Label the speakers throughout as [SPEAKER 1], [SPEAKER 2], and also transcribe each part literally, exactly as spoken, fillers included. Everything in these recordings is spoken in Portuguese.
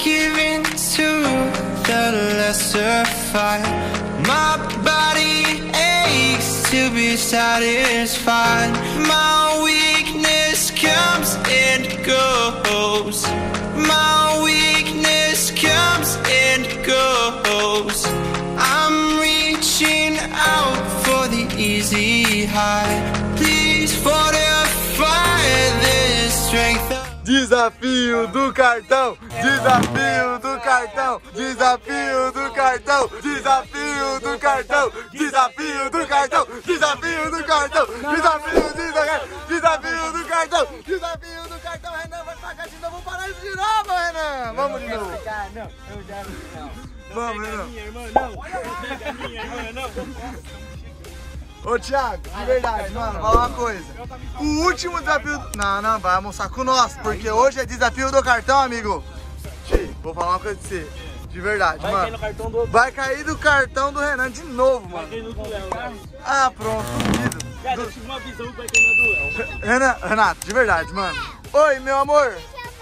[SPEAKER 1] giving to the lesser fight. My body aches to be satisfied. My weakness comes and goes. My weakness comes and goes. I'm reaching out for the easy high. Please fortify this strength.
[SPEAKER 2] Desafio do cartão, desafio do cartão, desafio do cartão, desafio do cartão, desafio do cartão, desafio do cartão, desafio do cartão, desafio do cartão, desafio do cartão. Renan vai pagar de novo para isso de novo, Renan. Vamos de novo.
[SPEAKER 3] Não, eu já não.
[SPEAKER 2] Vamos, Renan.
[SPEAKER 3] Minha irmã não. Não minha irmã não.
[SPEAKER 2] Ô Thiago, de verdade, mano, fala uma coisa. O último desafio... Não, não, vai almoçar com nós, porque hoje é desafio do cartão, amigo. Ti, vou falar uma coisa pra você. De verdade,
[SPEAKER 3] Vai
[SPEAKER 2] mano.
[SPEAKER 3] cair no cartão do outro.
[SPEAKER 2] Vai cair do cartão do Renan de novo, mano.
[SPEAKER 3] Vai cair no do Léo.
[SPEAKER 2] Ah, pronto, duvido.
[SPEAKER 3] Cara, eu tive uma visão que vai cair no do Léo.
[SPEAKER 2] Renan, Renato, de verdade, mano. Oi, meu amor.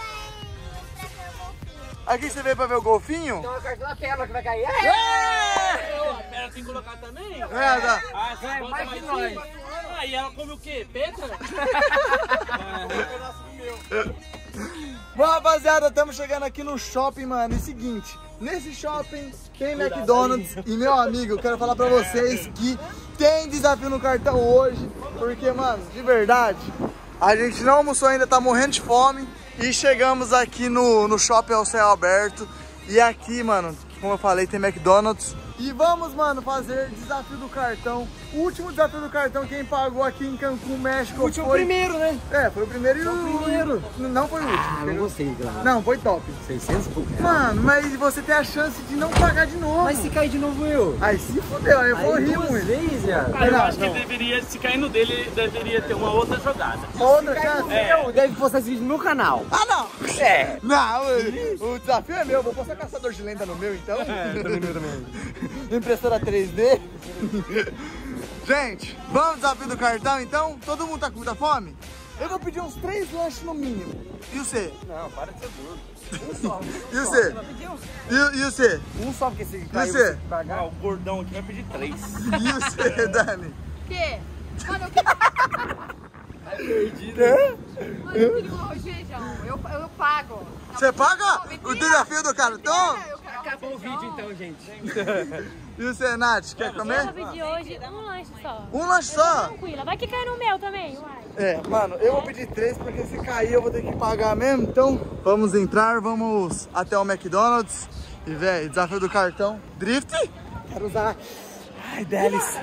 [SPEAKER 2] Aqui você veio pra ver o golfinho?
[SPEAKER 4] Então o cartão da Pérola que vai cair.
[SPEAKER 3] A Pérola tem que colocar também?
[SPEAKER 2] É, tá.
[SPEAKER 3] Ah, você
[SPEAKER 4] É,
[SPEAKER 3] bota
[SPEAKER 4] mais
[SPEAKER 3] mais
[SPEAKER 4] que nós.
[SPEAKER 3] cinco. Ah, e ela come o quê? Petra? Ah, é um pedaço meu.
[SPEAKER 2] Bom, rapaziada, estamos chegando aqui no shopping, mano. E seguinte, nesse shopping tem McDonald's. E, meu amigo, eu quero falar pra vocês que tem desafio no cartão hoje. Porque, mano, de verdade, a gente não almoçou ainda, tá morrendo de fome. E chegamos aqui no, no shopping ao céu aberto. E aqui, mano, como eu falei, tem McDonald's. E vamos, mano, fazer desafio do cartão. O último desafio do cartão, quem pagou aqui em Cancún, México,
[SPEAKER 4] O último
[SPEAKER 2] foi...
[SPEAKER 4] primeiro, né?
[SPEAKER 2] É, foi o primeiro e o...
[SPEAKER 4] primeiro.
[SPEAKER 2] Não foi o último.
[SPEAKER 4] Ah, não gostei, claro.
[SPEAKER 2] Não, foi top.
[SPEAKER 4] seiscentos e pouco reais.
[SPEAKER 2] Mano, mas você tem a chance de não pagar de novo.
[SPEAKER 4] Mas se cair de novo eu?
[SPEAKER 2] Aí se fodeu, aí eu vou
[SPEAKER 4] Aí
[SPEAKER 2] rir
[SPEAKER 4] duas
[SPEAKER 2] muito.
[SPEAKER 4] vezes, viado.
[SPEAKER 3] Cara, eu
[SPEAKER 2] Não,
[SPEAKER 3] acho que
[SPEAKER 2] não.
[SPEAKER 3] ele deveria, se cair no dele, ele deveria ter uma outra jogada.
[SPEAKER 2] Outra chance?
[SPEAKER 3] É.
[SPEAKER 4] Eu deve postar esse vídeo no meu canal.
[SPEAKER 2] Ah, não.
[SPEAKER 4] É.
[SPEAKER 2] Não, o, o desafio é meu. Eu vou postar caçador de lenda no meu, então.
[SPEAKER 3] É, também meu também.
[SPEAKER 2] Impressora três D. Gente, vamos desafio do cartão, então? Todo mundo tá com muita fome? Eu vou pedir uns três lanches no mínimo. E você?
[SPEAKER 4] Não, para de ser burro. Um só.
[SPEAKER 2] E você? E, e você?
[SPEAKER 4] Um só, porque se
[SPEAKER 2] E
[SPEAKER 4] cair
[SPEAKER 2] você?
[SPEAKER 4] você pagar.
[SPEAKER 3] Ah, o gordão aqui vai pedir três.
[SPEAKER 2] E você, Dani?
[SPEAKER 5] quê? Mano, eu queria,
[SPEAKER 2] Quê?
[SPEAKER 5] mano, eu queria um arroz de feijão. Eu, eu pago.
[SPEAKER 2] Você paga o desafio do cartão?
[SPEAKER 5] Eu quero
[SPEAKER 4] Acabou o vídeo então, gente.
[SPEAKER 2] E você, Nath, quer
[SPEAKER 6] Eu
[SPEAKER 2] comer?
[SPEAKER 6] pedi hoje um lanche só.
[SPEAKER 2] Um lanche só?
[SPEAKER 6] Tranquila, vai que cai no meu também, uai.
[SPEAKER 2] É, mano, eu vou pedir três porque se cair eu vou ter que pagar mesmo. Então, vamos entrar, vamos até o McDonald's. E, velho, desafio do cartão. Drift? Quero usar. Ai, deles.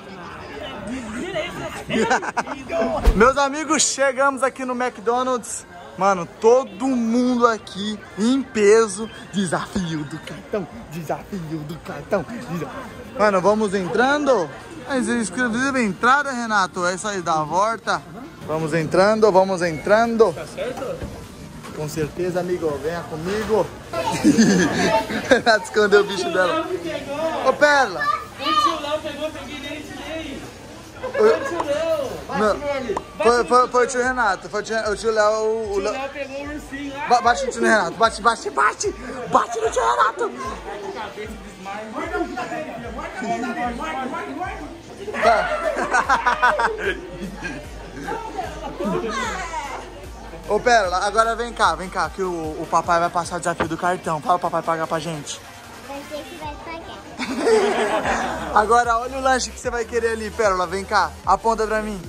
[SPEAKER 2] Meus amigos, chegamos aqui no McDonald's. Mano, todo mundo aqui em peso. Desafio do cartão, desafio do cartão. Desa... Mano, vamos entrando. Mas inscreveu a entrada, Renato. É isso aí, dá a volta. Vamos entrando, vamos entrando.
[SPEAKER 3] Tá certo?
[SPEAKER 2] Com certeza, amigo. Venha comigo. Renato escondeu o bicho dela. Ô, Perla.
[SPEAKER 3] O tio Léo pegou, eu peguei nem tirei.
[SPEAKER 2] Ô,
[SPEAKER 3] O tio Léo.
[SPEAKER 2] não, foi, foi, foi o tio Renato. Foi o tio, o tio Léo. O,
[SPEAKER 3] O
[SPEAKER 2] o
[SPEAKER 3] tio
[SPEAKER 2] Léo.
[SPEAKER 3] Léo pegou o ursinho lá.
[SPEAKER 2] Ba- Bate no tio Renato. Bate, bate, bate. Bate no tio Renato.
[SPEAKER 3] Cabeça desmaia.
[SPEAKER 2] Ô, Pérola, agora vem cá, vem cá, que o, o papai vai passar o desafio do cartão. Fala o papai pagar pra gente.
[SPEAKER 7] Vai ter que vai pagar.
[SPEAKER 2] Agora, olha o lanche que você vai querer ali, Pérola, vem cá. Aponta pra mim.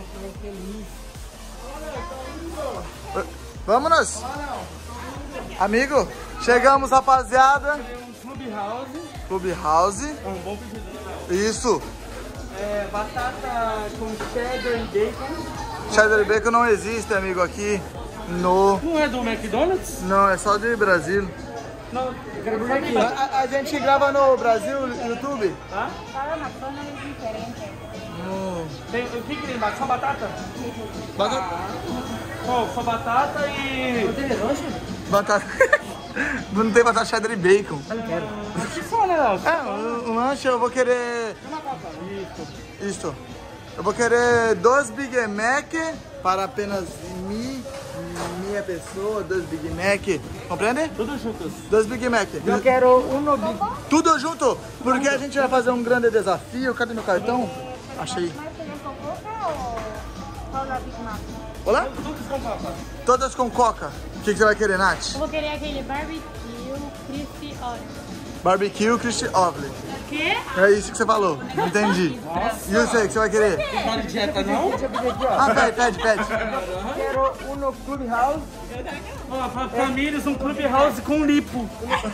[SPEAKER 2] Vamos! Amigo, chegamos, rapaziada.
[SPEAKER 3] Clubhouse.
[SPEAKER 2] Clubhouse.
[SPEAKER 3] É um bom pedido.
[SPEAKER 2] Isso.
[SPEAKER 3] É, batata com cheddar e bacon.
[SPEAKER 2] Cheddar e bacon não existe, amigo, aqui no...
[SPEAKER 3] Não é do McDonald's?
[SPEAKER 2] Não, é só de Brasil.
[SPEAKER 3] Não, eu quero Burger King.
[SPEAKER 2] A, a- a gente grava no Brasil, no YouTube.
[SPEAKER 3] Tá?
[SPEAKER 6] Cada McDonald's é diferente.
[SPEAKER 2] No...
[SPEAKER 3] Tem, o que que tem embaixo? Só batata?
[SPEAKER 2] Batata.
[SPEAKER 3] Ó, só batata e...
[SPEAKER 4] Não tem relógio?
[SPEAKER 2] Batata. Não tem batata, cheddar e bacon.
[SPEAKER 4] Eu não quero.
[SPEAKER 3] Acho que só, né, Léo?
[SPEAKER 2] É, o, o lanche eu vou querer...
[SPEAKER 3] Isso.
[SPEAKER 2] Isso. Eu vou querer dois Big Mac para apenas mi, mi, meia pessoa, dois Big Mac. Compreende?
[SPEAKER 3] Tudo juntos.
[SPEAKER 2] Dois Big Mac.
[SPEAKER 4] Eu quero um Big.
[SPEAKER 2] Tudo junto, porque a gente vai fazer um grande desafio. Cadê meu cartão? Achei.
[SPEAKER 7] ¿Más querés con coca o solo Big Mac?
[SPEAKER 2] Olá?
[SPEAKER 3] Todos com coca.
[SPEAKER 2] Todas com coca. O que, que você vai querer, Nath?
[SPEAKER 6] Eu vou querer aquele barbecue crispy onion.
[SPEAKER 2] Barbecue Christy Ovely.
[SPEAKER 6] O quê?
[SPEAKER 2] É isso que você falou. Entendi. E você, o que você vai querer?
[SPEAKER 3] Não de dieta, não?
[SPEAKER 4] Deixa eu pedir aqui, ó.
[SPEAKER 2] Ah, pede, pede, pede.
[SPEAKER 4] Quero um no Clubhouse.
[SPEAKER 3] Ó, pra famílias, um clubhouse com lipo.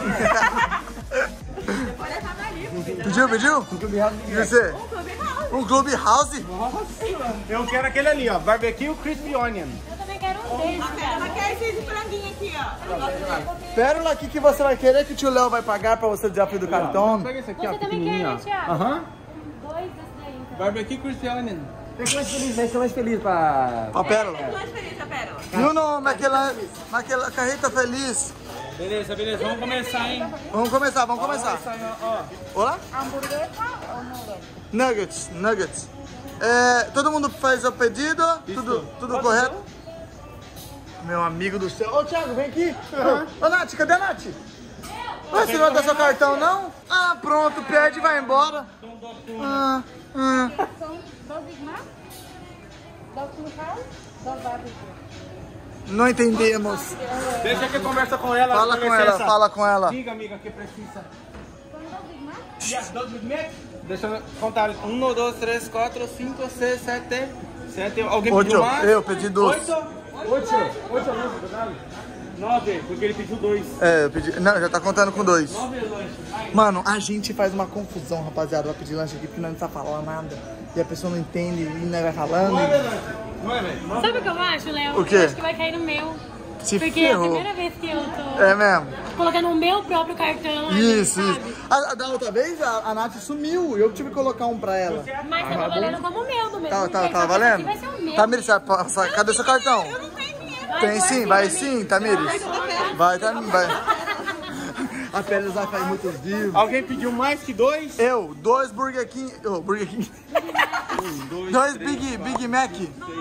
[SPEAKER 2] Pediu, pediu? E você? Um Clubhouse?
[SPEAKER 4] Eu quero aquele ali, ó. Barbecue Crispy Onion.
[SPEAKER 6] Eu também quero um desse, cara.
[SPEAKER 5] Ela quer esse de franguinho aqui, ó.
[SPEAKER 2] Pérola, o que, que você vai querer que o tio Léo vai pagar pra você o desafio do cartão?
[SPEAKER 4] Pega esse aqui, ó.
[SPEAKER 6] Você também quer, né, Thiago?
[SPEAKER 4] Aham.
[SPEAKER 6] Dois desses daí, então.
[SPEAKER 3] Barbecue Crispy Onion.
[SPEAKER 4] Fica mais feliz, vai ser mais feliz pra...
[SPEAKER 2] Pra Pérola.
[SPEAKER 5] Mais feliz a pérola.
[SPEAKER 2] E o nome, naquela, naquela carreta feliz.
[SPEAKER 3] Beleza, beleza. Vamos começar, hein?
[SPEAKER 2] Vamos começar, vamos começar.
[SPEAKER 3] Ó,
[SPEAKER 2] Olá?
[SPEAKER 7] ¿Hamburguesa o nugget?
[SPEAKER 2] Nuggets, nuggets. É, todo mundo faz o pedido? Tudo, tudo correto? Meu amigo do céu. Ô, Thiago, vem aqui. Ô, ô, Nath, cadê a Nath? Ué, você não vai dar seu cartão, não? Ah, pronto, pede e vai embora. Ah, ah.
[SPEAKER 7] Son dos Big Mac, dos Clubhouse, dos barbecue.
[SPEAKER 2] Não entendemos.
[SPEAKER 3] deixa que eu conversa com ela.
[SPEAKER 2] Fala com ela, fala com ela.
[SPEAKER 3] Diga, amiga, que precisa.
[SPEAKER 7] Son dos Big Mac.
[SPEAKER 3] Yes, dois Big Mac? Deixa eu contar. Um, dois, três, quatro, cinco, seis, sete. Sete. Alguém pediu
[SPEAKER 2] Oito,
[SPEAKER 3] mais?
[SPEAKER 2] eu pedi dois.
[SPEAKER 3] Oito? Oito? Oito lanches, verdade? Nove, porque ele pediu dois.
[SPEAKER 2] É, eu pedi. Não, já tá contando com dois.
[SPEAKER 3] Nove lanches. Ai,
[SPEAKER 2] Mano, a gente faz uma confusão, rapaziada, pra pedir lanche aqui, porque nós não tá falando nada. E a pessoa não entende e nós vai falando.
[SPEAKER 3] nove lanches. Não é, velho?
[SPEAKER 6] Sabe o que eu acho, Léo?
[SPEAKER 2] O quê?
[SPEAKER 6] Eu acho que vai cair no meu.
[SPEAKER 2] Se
[SPEAKER 6] Porque é a
[SPEAKER 2] ferrou.
[SPEAKER 6] primeira vez que eu tô
[SPEAKER 2] É mesmo?
[SPEAKER 6] colocando o meu próprio cartão ali,
[SPEAKER 2] Isso,
[SPEAKER 6] sabe?
[SPEAKER 2] isso. A, a- da outra vez a, a Nath sumiu, eu tive que colocar um pra ela.
[SPEAKER 6] Mas tava valendo como o meu, do mesmo
[SPEAKER 2] Tá, tá,
[SPEAKER 6] jeito,
[SPEAKER 2] tá
[SPEAKER 6] só que esse
[SPEAKER 2] valendo?
[SPEAKER 6] aqui vai ser o meu.
[SPEAKER 2] Tamires, vai passar- cadê seu cartão?
[SPEAKER 6] Vai,
[SPEAKER 2] Tem
[SPEAKER 6] vai
[SPEAKER 2] sim,
[SPEAKER 6] sim,
[SPEAKER 2] vai
[SPEAKER 6] vai
[SPEAKER 2] sim, Tamires. Vai, Tamires, vai. A Pérez vai fazer muitos vivos.
[SPEAKER 3] Alguém pediu mais que dois?
[SPEAKER 2] Eu, dois Burger King. Oh, Burger King.
[SPEAKER 3] Dois,
[SPEAKER 2] Dois
[SPEAKER 3] três,
[SPEAKER 2] Big, Big Mac.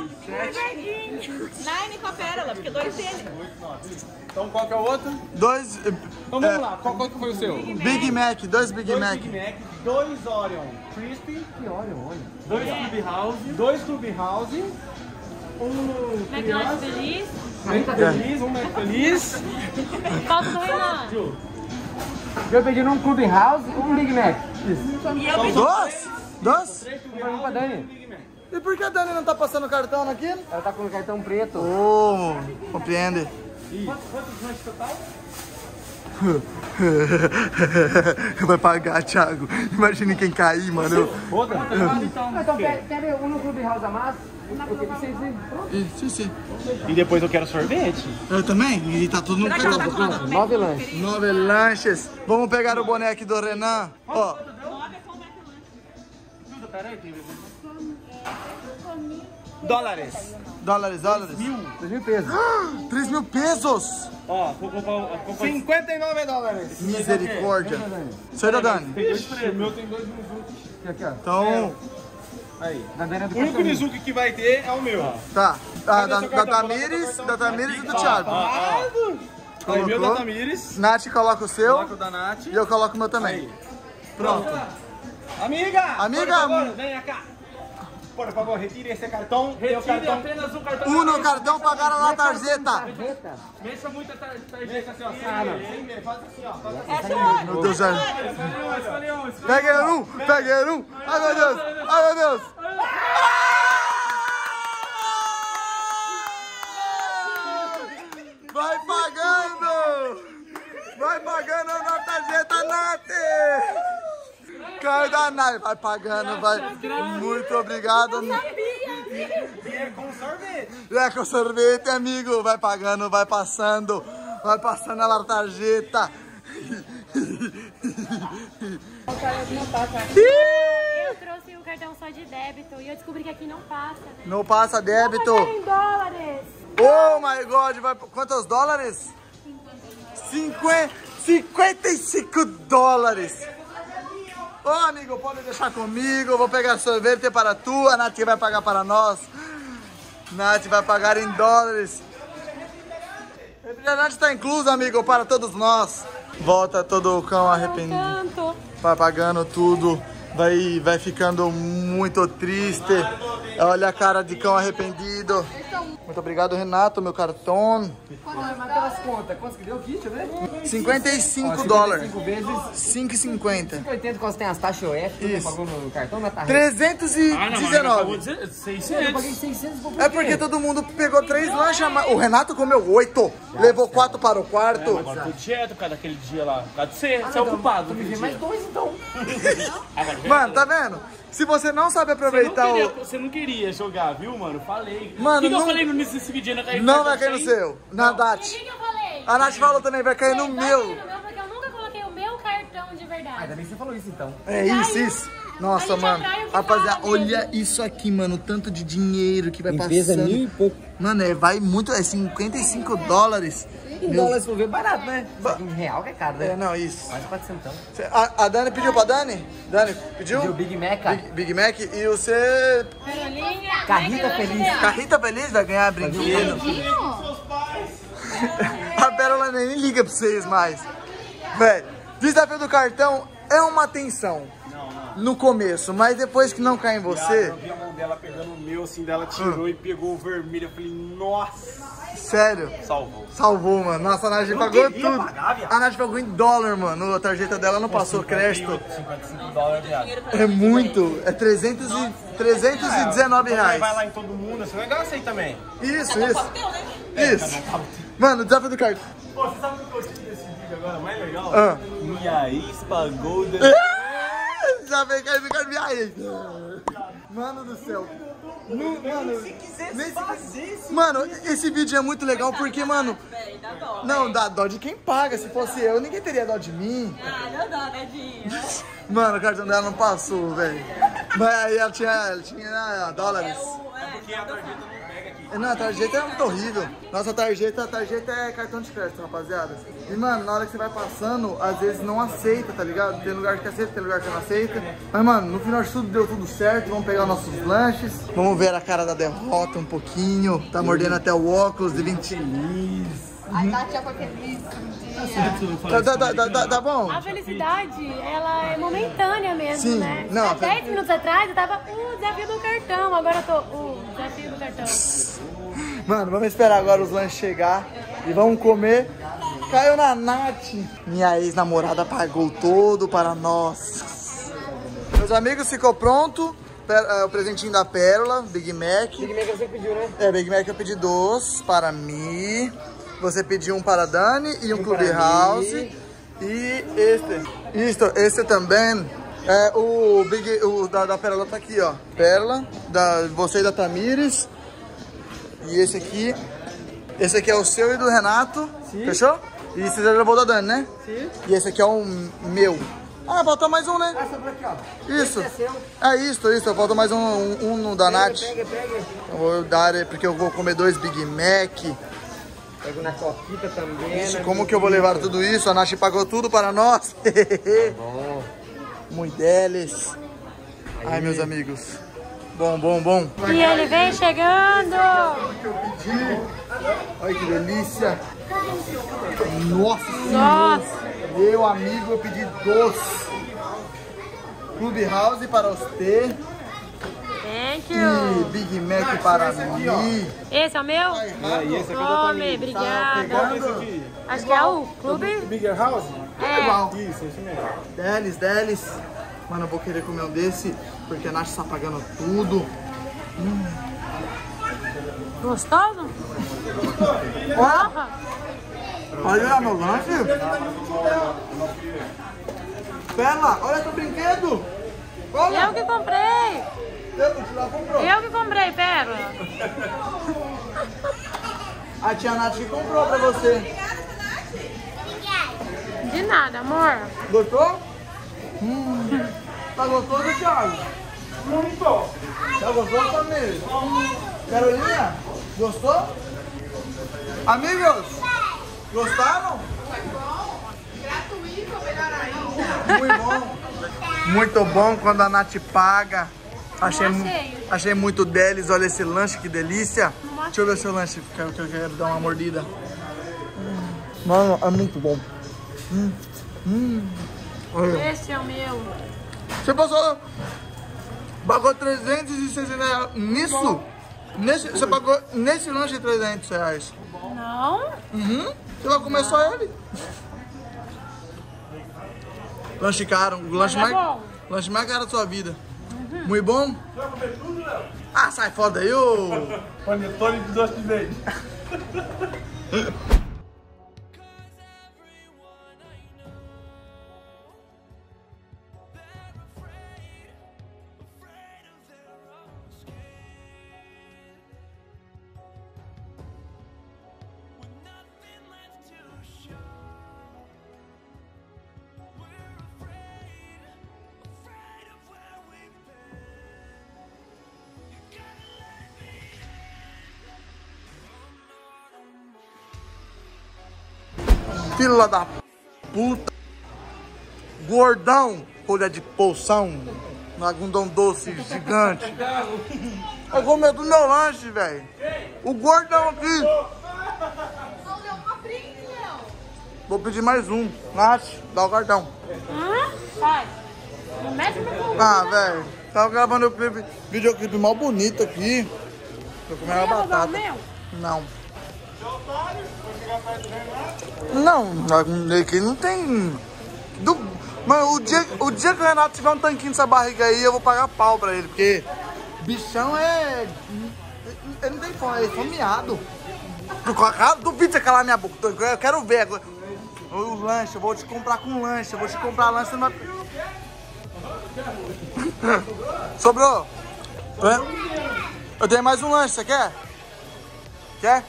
[SPEAKER 5] Nine com a pérola, porque dois dele.
[SPEAKER 3] Então qual que é o outro?
[SPEAKER 2] Dois
[SPEAKER 3] Então vamos
[SPEAKER 2] é,
[SPEAKER 3] lá, qual, qual que foi o seu?
[SPEAKER 2] Big Mac, dois Big
[SPEAKER 3] Dois
[SPEAKER 2] Mac.
[SPEAKER 3] Big Mac, dois Orion Crispy. Que Orion? Dois Clubhouse. Dois Clubhouse. Um
[SPEAKER 6] McDonald's feliz.
[SPEAKER 3] Mac feliz, um Mac feliz.
[SPEAKER 6] Falta do Renan.
[SPEAKER 4] Eu pedi um Clubhouse e um Big Mac. Isso.
[SPEAKER 2] Dois? Dois?
[SPEAKER 4] Um pra Dani.
[SPEAKER 2] E por que a Dani não tá passando o cartão aqui?
[SPEAKER 4] Ela tá com o cartão preto.
[SPEAKER 2] Oh, compreende.
[SPEAKER 3] Quantos lanches total?
[SPEAKER 2] Vai pagar, Thiago. Imagine quem cair, mano.
[SPEAKER 3] Outra? Então,
[SPEAKER 4] Então pega, pega um no Clubhouse a mais. Eu quero seis vezes.
[SPEAKER 2] Sim, sim.
[SPEAKER 3] E depois eu quero sorvete.
[SPEAKER 2] Eu também? E tá tudo no cartão.
[SPEAKER 4] Nove lanches.
[SPEAKER 2] Nove lanches. Vamos pegar o boneco do Renan. Ó,
[SPEAKER 3] Dólares.
[SPEAKER 2] dólares, dólares.
[SPEAKER 4] Dois mil pesos.
[SPEAKER 2] Três mil pesos.
[SPEAKER 3] Ó, vou comprar o... cinquenta e nove dólares.
[SPEAKER 2] Misericórdia. Isso aí da Dani.
[SPEAKER 3] Tem dois prêmios. O meu tem dois Mizuki.
[SPEAKER 4] Aqui, aqui, ó.
[SPEAKER 2] Então,
[SPEAKER 3] Aí.
[SPEAKER 4] Da Dani é do
[SPEAKER 3] O único
[SPEAKER 4] cartão.
[SPEAKER 3] Mizuki que vai ter é o meu.
[SPEAKER 2] tá. Ah,
[SPEAKER 3] Cadê
[SPEAKER 2] da,
[SPEAKER 3] seu
[SPEAKER 2] da
[SPEAKER 3] cartão?
[SPEAKER 2] Tamires,
[SPEAKER 3] Coloca
[SPEAKER 2] da
[SPEAKER 3] seu
[SPEAKER 2] Tamires e do
[SPEAKER 3] Ó,
[SPEAKER 2] Thiago.
[SPEAKER 3] ó, ó. Aí, meu da Tamires.
[SPEAKER 2] Nath coloca o seu
[SPEAKER 3] Coloca o da Nath.
[SPEAKER 2] e eu coloco o meu também.
[SPEAKER 3] Aí.
[SPEAKER 2] Pronto.
[SPEAKER 3] Amiga!
[SPEAKER 2] Amiga!
[SPEAKER 3] Por favor, venha cá. Por favor, retire esse cartão. Retire cartão. Apenas um cartão.
[SPEAKER 2] Um no cartão, pagaram na tarjeta.
[SPEAKER 3] Mexa muito a tarjeta assim, ó. Sem ver, faz assim, ó. Faz assim.
[SPEAKER 2] Meu Deus, já.
[SPEAKER 3] Escolhe um, escolhe um.
[SPEAKER 2] Peguei um, peguei um. Ai, meu Deus, ai, meu Deus. Vai pagando. Vai pagando na tarjeta, Nath. Cai da Nath. Vai pagando, vai. Muito obrigado.
[SPEAKER 3] É com sorvete.
[SPEAKER 2] É com sorvete, amigo. Vai pagando, vai passando. Vai passando a tarjeta.
[SPEAKER 6] Eu trouxe o cartão só de débito e eu descobri que aqui não passa, né?
[SPEAKER 2] Não passa débito.
[SPEAKER 6] Vou pagar em dólares.
[SPEAKER 2] Oh my God, vai quantos dólares? cinquenta, cinquenta e cinco dólares. Ô amigo, pode deixar comigo, eu vou pegar sorvete para tu, a Nath vai pagar para nós. Nath vai pagar em dólares. Refrigerante está incluso, amigo, para todos nós. Volta todo o cão arrependido.
[SPEAKER 6] Tanto.
[SPEAKER 2] Vai pagando tudo. Vai, vai ficando muito triste. Olha a cara de cão arrependido. Muito obrigado, Renato, meu cartão.
[SPEAKER 4] Olha, matei as contas. Quanto que deu o kit, né?
[SPEAKER 2] cinquenta e cinco
[SPEAKER 4] Ó,
[SPEAKER 2] dólares.
[SPEAKER 4] cinco vezes
[SPEAKER 2] cinco e cinquenta.
[SPEAKER 4] cinco e oitenta, quando tem as taxas O F, tu
[SPEAKER 2] Isso.
[SPEAKER 4] pagou no cartão, na tarde.
[SPEAKER 2] trezentos e dezenove.
[SPEAKER 4] Eu paguei seiscentos por
[SPEAKER 2] É porque todo mundo pegou três lanches. O Renato comeu oito. Levou quatro para o quarto.
[SPEAKER 3] Agora tô dieta por causa daquele dia lá. Por causa de você, você é ocupado.
[SPEAKER 4] Tu me
[SPEAKER 3] aquele
[SPEAKER 4] vê mais
[SPEAKER 3] dia.
[SPEAKER 4] dois, então.
[SPEAKER 3] Agora,
[SPEAKER 2] Mano, tá vendo? Se você não sabe
[SPEAKER 3] Você não,
[SPEAKER 2] aproveitar
[SPEAKER 3] queria,
[SPEAKER 2] o...
[SPEAKER 3] você não queria jogar, viu, mano? Falei.
[SPEAKER 2] Mano,
[SPEAKER 3] O que, que
[SPEAKER 2] não-
[SPEAKER 3] eu falei nesse vídeo? Não, cair
[SPEAKER 2] Não vai cair no seu. Na
[SPEAKER 6] E o
[SPEAKER 2] Nath.
[SPEAKER 6] que que eu falei?
[SPEAKER 2] A Nath falou também, vai cair no
[SPEAKER 6] Vai
[SPEAKER 2] meu.
[SPEAKER 6] cair no meu, porque eu nunca coloquei o meu cartão de
[SPEAKER 4] Ah,
[SPEAKER 6] verdade.
[SPEAKER 4] ainda bem que você falou isso, então.
[SPEAKER 2] É isso, isso. Nossa,
[SPEAKER 6] A gente
[SPEAKER 2] mano.
[SPEAKER 6] atrai o que
[SPEAKER 2] Rapaziada,
[SPEAKER 6] fala
[SPEAKER 2] olha
[SPEAKER 6] mesmo.
[SPEAKER 2] isso aqui, mano. O tanto de dinheiro que vai
[SPEAKER 4] Limpeza
[SPEAKER 2] passando.
[SPEAKER 4] mil e pouco.
[SPEAKER 2] Mano, é, vai muito. É cinquenta e cinco dólares.
[SPEAKER 4] Em
[SPEAKER 2] Meu-
[SPEAKER 4] dólares, for ver, barato, né? Só que em real que é caro, né?
[SPEAKER 2] É, não, isso.
[SPEAKER 4] Mais de quatrocentos.
[SPEAKER 2] Cê- A, a Dani pediu pra Dani? Dani, pediu?
[SPEAKER 4] Pediu o Big Mac, cara.
[SPEAKER 2] Big, Big Mac. E você...
[SPEAKER 6] Carolinha.
[SPEAKER 4] Carrita feliz.
[SPEAKER 2] Carrita feliz vai ganhar brinquedo. A Pérola nem liga pra vocês mais. Velho, desafio do cartão é uma tensão. No começo, mas depois que não cai em você...
[SPEAKER 3] Eu vi a mão dela pegando o meu, assim, dela tirou e pegou o vermelho. Eu falei, nossa.
[SPEAKER 2] Sério,
[SPEAKER 3] Salvou.
[SPEAKER 2] salvou, mano. Nossa, a Nath pagou
[SPEAKER 3] queria
[SPEAKER 2] tudo.
[SPEAKER 3] pagar, viado.
[SPEAKER 2] A Nath pagou em dólar, mano. A tarjeta dela não passou crédito.
[SPEAKER 3] cinquenta e cinco dólares, viado.
[SPEAKER 2] É muito. É trezentos e, trezentos e dezenove reais.
[SPEAKER 3] Vai lá em todo mundo, você vai ganhar aí também.
[SPEAKER 2] Isso, isso. Isso. Mano, desafio do cartão.
[SPEAKER 3] Pô, você sabe o que eu gostei desse vídeo agora? Mais legal?
[SPEAKER 2] Ah.
[SPEAKER 3] Minha ex pagou... De...
[SPEAKER 2] Já vem cair no cartão. Ai, mano do céu. Não, mano,
[SPEAKER 3] Se quiser
[SPEAKER 2] nem se-
[SPEAKER 3] fazer, se...
[SPEAKER 2] Mano, esse vídeo é muito legal porque, mano.
[SPEAKER 5] Véi, dá dó.
[SPEAKER 2] Não, dá dó de quem paga. Se fosse eu, ninguém teria dó de mim.
[SPEAKER 5] Ah, dá dó, Dadinho.
[SPEAKER 2] Mano, o cartão dela não passou, velho. Mas aí ela tinha, ela tinha dólares.
[SPEAKER 3] Porque a tarjeta não pega aqui.
[SPEAKER 2] Não, a tarjeta é muito horrível. Nossa tarjeta, a tarjeta é cartão de crédito, rapaziada. E, mano, na hora que você vai passando, às vezes não aceita, tá ligado? Tem lugar que aceita, tem lugar que não aceita. Mas, mano, no final de tudo deu tudo certo. Vamos pegar nossos lanches. Vamos ver a cara da derrota um pouquinho. Tá mordendo até o óculos de vinte.
[SPEAKER 7] Ai, tá, tia, feliz.
[SPEAKER 2] Tá, tá, tá, tá, tá, tá bom?
[SPEAKER 6] A felicidade, ela é momentânea mesmo,
[SPEAKER 2] Sim,
[SPEAKER 6] né?
[SPEAKER 2] não,
[SPEAKER 6] Há
[SPEAKER 2] a fel-
[SPEAKER 6] dez minutos atrás eu tava, o desafio do cartão, agora eu tô, o desafio do cartão.
[SPEAKER 2] Mano, vamos esperar agora os lanches chegar e vamos comer. Caiu na Nath. Minha ex-namorada pagou todo para nós. Meus amigos, ficou pronto. Pé- é, o presentinho da Pérola, Big Mac.
[SPEAKER 4] Big Mac você pediu, né?
[SPEAKER 2] É, Big Mac eu pedi dois para mim. Você pediu um para a Dani e um,
[SPEAKER 4] Um
[SPEAKER 2] Clubhouse.
[SPEAKER 4] para mim.
[SPEAKER 2] E este. Isto, este também. É o Big. O da, da Pérola tá aqui, ó. Pérola. Da, você e da Tamires. E esse aqui. Esse aqui é o seu e do Renato.
[SPEAKER 4] Sim.
[SPEAKER 2] Fechou? E você já levou da Dani, né?
[SPEAKER 4] Sim.
[SPEAKER 2] E esse aqui é o meu. Ah, falta mais um, né?
[SPEAKER 4] Ah, sobrou aqui, ó.
[SPEAKER 2] Isso.
[SPEAKER 4] Esse é seu.
[SPEAKER 2] É isso, isso. Falta mais um, um, um no da Nath.
[SPEAKER 4] Pega, pega.
[SPEAKER 2] Eu vou dar, porque eu vou comer dois Big Mac.
[SPEAKER 4] Pego na coquita também.
[SPEAKER 2] Ixi,
[SPEAKER 4] na
[SPEAKER 2] como que eu vou levar tudo isso? A Nath pagou tudo para nós.
[SPEAKER 4] Bom.
[SPEAKER 2] Muito deles. Ai, meus amigos. Bom, bom, bom.
[SPEAKER 6] E ele vem chegando!
[SPEAKER 2] Eu pedi. Olha que delícia. Nossa
[SPEAKER 6] Nossa!
[SPEAKER 2] Meu amigo, eu pedi doce. Clubhouse para você.
[SPEAKER 6] Thank
[SPEAKER 2] E
[SPEAKER 6] you!
[SPEAKER 2] Big Mac para mim.
[SPEAKER 6] Esse é o meu?
[SPEAKER 3] E esse aqui
[SPEAKER 6] Tome, obrigada!
[SPEAKER 2] Pegando.
[SPEAKER 6] Acho que é o clube?
[SPEAKER 3] Bigger House?
[SPEAKER 6] É.
[SPEAKER 2] Igual.
[SPEAKER 3] Isso, esse mesmo.
[SPEAKER 2] Deles, deles. Mano, eu vou querer comer um desse, porque a Nath tá pagando tudo.
[SPEAKER 6] Gostoso?
[SPEAKER 2] Ó,
[SPEAKER 6] Porra!
[SPEAKER 2] pode olhar meu lanche. Pera, olha teu brinquedo. Olha,
[SPEAKER 6] Eu que comprei!
[SPEAKER 2] eu já comprou.
[SPEAKER 6] Eu que comprei, Pérola!
[SPEAKER 2] A tia Nath que comprou pra você.
[SPEAKER 6] De nada, amor!
[SPEAKER 2] Gostou? Hum. Tá gostoso, Thiago? Muito. Tá gostoso, família? Carolina, gostou? Amigos, gostaram?
[SPEAKER 7] Gratuito, melhor ainda.
[SPEAKER 2] Muito bom. Muito bom quando a Nath paga. Achei, mu-
[SPEAKER 6] achei.
[SPEAKER 2] achei muito deles. Olha esse lanche, que delícia. Deixa eu ver o seu lanche, que eu que eu quero dar uma mordida. Mano, é muito bom. Hum, hum. Olha.
[SPEAKER 6] Esse é o meu.
[SPEAKER 2] Você passou... Pagou trezentos e sessenta reais nisso? Nesse, você pagou nesse lanche trezentos reais?
[SPEAKER 6] Não.
[SPEAKER 2] Uhum. Você vai comer só ele. Lanche caro. O lanche,
[SPEAKER 6] é
[SPEAKER 2] mais,
[SPEAKER 6] bom.
[SPEAKER 2] lanche mais caro da sua vida. Uhum. Muito bom?
[SPEAKER 3] Você vai comer tudo, Léo?
[SPEAKER 2] Ah, sai foda aí, ô!
[SPEAKER 3] Panetone de doce de leite.
[SPEAKER 2] Fila da puta. Gordão. Folha de poção. Nagundão doce gigante. Eu vou comer do meu lanche, velho. O gordão aqui. Vou pedir mais um. Nath, dá o cartão.
[SPEAKER 6] Hã? Sai. Não mexe no meu.
[SPEAKER 2] Ah, velho. Tava gravando o clipe, videoclipe mal bonito aqui. Vou comer uma batata. Não. Não, aqui não tem. Do... Mano, o dia, o dia que o Renato tiver um tanquinho nessa barriga aí, eu vou pagar pau pra ele, porque bichão é. Ele não tem fome, ele é fomeado. Duvido você calar minha boca. Eu quero ver agora. O lanche, eu vou te comprar com lanche. Eu vou te comprar lanche, você não vai. Sobrou? Eu tenho mais um lanche, você quer? Quer?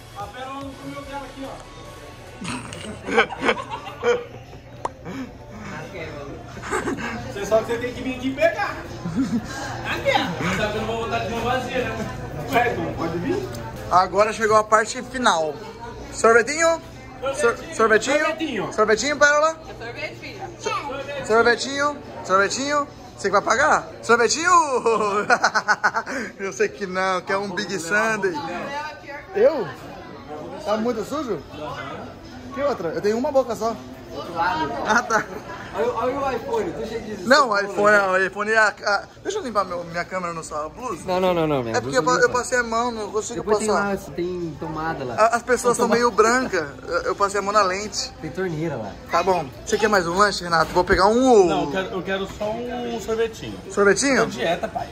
[SPEAKER 3] Você só que você tem que vir aqui pegar. Aqui, sabe que eu não vou botar de mão vazia, né? Ué, não pode vir?
[SPEAKER 2] Agora chegou a parte final. Sorvetinho? Sor sorvetinho? Sorvetinho. Sorvetinho, Pérola?
[SPEAKER 5] Sorvete, filho.
[SPEAKER 2] So sorvetinho? Sorvetinho? Você que vai pagar? Sorvetinho? Eu sei que não, que é um Big Sunday. Eu? Tá muito sujo? Que outra? Eu tenho uma boca só. Ah, tá.
[SPEAKER 4] Olha o iPhone, tô cheio de...
[SPEAKER 2] Não, o iPhone, o iPhone é a, a... Deixa eu limpar meu, minha câmera no sua blusa.
[SPEAKER 4] Não, não, não, não.
[SPEAKER 2] É porque eu, eu passei a mão, não consigo
[SPEAKER 4] Depois
[SPEAKER 2] passar.
[SPEAKER 4] tem lá, tem tomada lá.
[SPEAKER 2] As pessoas estão meio brancas, eu passei a mão na lente.
[SPEAKER 4] Tem torneira lá.
[SPEAKER 2] Tá bom. Você quer mais um lanche, Renato? Vou pegar um...
[SPEAKER 3] Não, eu quero, eu quero só um sorvetinho.
[SPEAKER 2] Sorvetinho?
[SPEAKER 3] É dieta, pai.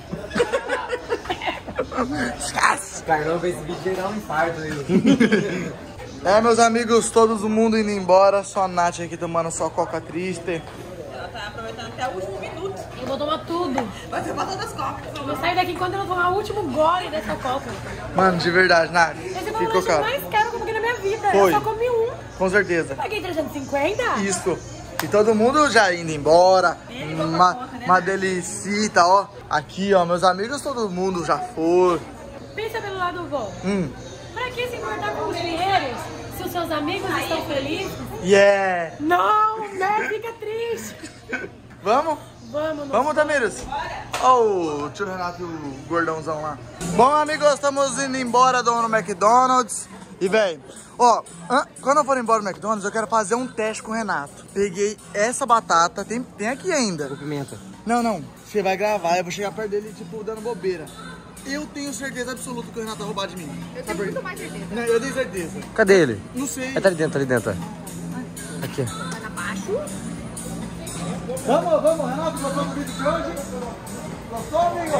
[SPEAKER 2] Esquece!
[SPEAKER 4] Carlão fez esse vídeo gerar um infarto aí.
[SPEAKER 2] É, meus amigos, todo mundo indo embora, só a Nath aqui tomando só coca triste.
[SPEAKER 5] Ela tá aproveitando até o último minuto.
[SPEAKER 6] Eu vou tomar tudo.
[SPEAKER 5] Vai tomar todas as copas.
[SPEAKER 6] Eu vou sair daqui quando eu não tomar o último gole dessa coca.
[SPEAKER 2] Mano, de verdade, Nath.
[SPEAKER 6] Esse foi o
[SPEAKER 2] Ficou
[SPEAKER 6] lanche
[SPEAKER 2] caro.
[SPEAKER 6] mais caro que eu paguei na minha vida.
[SPEAKER 2] Foi.
[SPEAKER 6] Eu só comi um.
[SPEAKER 2] Com certeza.
[SPEAKER 6] Paguei trezentos e cinquenta?
[SPEAKER 2] Isso. E todo mundo já indo embora.
[SPEAKER 5] Ele ficou
[SPEAKER 2] Uma,
[SPEAKER 5] com a conta, né,
[SPEAKER 2] uma
[SPEAKER 5] Nath?
[SPEAKER 2] delicita, ó. Aqui, ó, meus amigos, todo mundo já foi.
[SPEAKER 6] Pensa pelo lado bom.
[SPEAKER 2] Hum.
[SPEAKER 6] Pra que se importar com os dinheiros se os seus amigos estão felizes?
[SPEAKER 2] Yeah!
[SPEAKER 6] Não, né? Fica triste.
[SPEAKER 2] Vamos?
[SPEAKER 6] Vamos,
[SPEAKER 2] Vamos, Tamiros? Ó, o tio Renato e o gordãozão lá. Bom, amigos, estamos indo embora do no McDonald's. E, velho, ó, quando eu for embora do McDonald's, eu quero fazer um teste com o Renato. Peguei essa batata, tem, tem aqui ainda.
[SPEAKER 4] Com pimenta.
[SPEAKER 2] Não, não, você vai gravar, eu vou chegar perto dele, tipo, dando bobeira. Eu tenho certeza absoluta que o Renato vai roubar de mim.
[SPEAKER 7] Eu tenho muito mais certeza.
[SPEAKER 2] Não, eu tenho certeza.
[SPEAKER 4] Cadê ele?
[SPEAKER 2] Não sei.
[SPEAKER 4] É, tá ali dentro, tá ali dentro. Aqui.
[SPEAKER 7] Tá abaixo.
[SPEAKER 2] Vamos, vamos, Renato, gostou do vídeo de hoje? Gostou, amigo?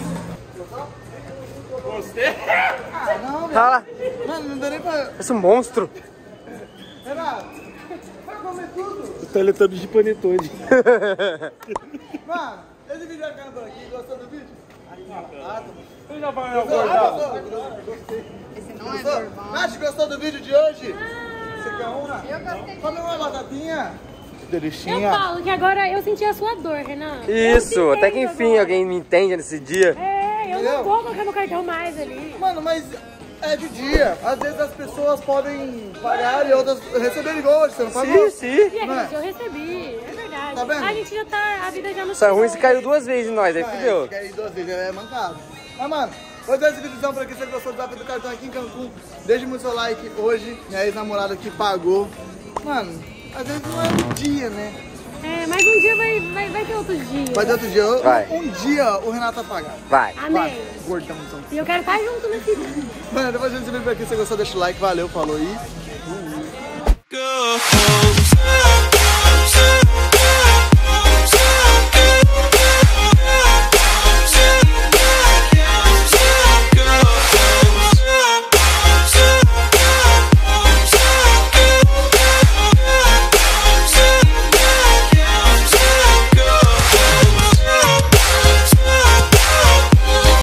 [SPEAKER 3] Gostei.
[SPEAKER 2] Ah, não, velho.
[SPEAKER 4] Tá.
[SPEAKER 2] Mano, não dá nem pra...
[SPEAKER 4] Esse monstro.
[SPEAKER 2] Renato, vai comer tudo?
[SPEAKER 3] Teletubbies de panetone.
[SPEAKER 2] Mano, esse vídeo vai ficar por aqui. Gostou do vídeo? Ah, tá.
[SPEAKER 3] Você já vai
[SPEAKER 2] Gostou?
[SPEAKER 3] acordar?
[SPEAKER 2] Gostei.
[SPEAKER 7] Esse não é
[SPEAKER 2] Gostou?
[SPEAKER 7] normal.
[SPEAKER 2] Nath, gostou do vídeo de hoje? Você quer uma?
[SPEAKER 7] Eu gostei.
[SPEAKER 2] Come uma batatinha.
[SPEAKER 6] Eu
[SPEAKER 2] Delicinha.
[SPEAKER 6] falo que agora eu senti a sua dor, Renan.
[SPEAKER 4] Isso,
[SPEAKER 6] Eu te
[SPEAKER 4] até que
[SPEAKER 6] entendo
[SPEAKER 4] enfim
[SPEAKER 6] agora.
[SPEAKER 4] alguém me entende nesse dia.
[SPEAKER 6] É, eu
[SPEAKER 2] Entendeu?
[SPEAKER 6] não vou colocar meu cartão mais ali.
[SPEAKER 2] Mano, mas é de dia. Às vezes as pessoas podem pagar e outras receber igual hoje. Você não pagou?
[SPEAKER 4] Sim, sim.
[SPEAKER 6] E
[SPEAKER 2] Não é?
[SPEAKER 6] aqui, eu recebi, é verdade.
[SPEAKER 2] Tá vendo?
[SPEAKER 6] A gente já tá, a vida já não
[SPEAKER 4] Só é ruim
[SPEAKER 6] chegou.
[SPEAKER 4] se caiu duas vezes em nós, aí
[SPEAKER 2] Ah,
[SPEAKER 4] fudeu.
[SPEAKER 2] é, quer ir duas vezes, é mancado. Mas, mano, vou dar esse vídeozão pra quem você gostou do desafio do cartão aqui em Cancún. Deixe muito seu like hoje. Minha ex-namorada que pagou. Mano, às vezes não é um dia, né?
[SPEAKER 6] É, mas um dia vai, vai, vai ter outros dias.
[SPEAKER 2] Vai ter outro dia.
[SPEAKER 8] Vai.
[SPEAKER 2] Um, um dia o Renato vai pagar.
[SPEAKER 8] Vai.
[SPEAKER 6] Amém.
[SPEAKER 2] Gordão, são.
[SPEAKER 6] E eu quero estar junto nesse dia.
[SPEAKER 2] Mano, depois a gente se vê por aqui. Se você gostou, deixa o like. Valeu, falou e...
[SPEAKER 1] Go.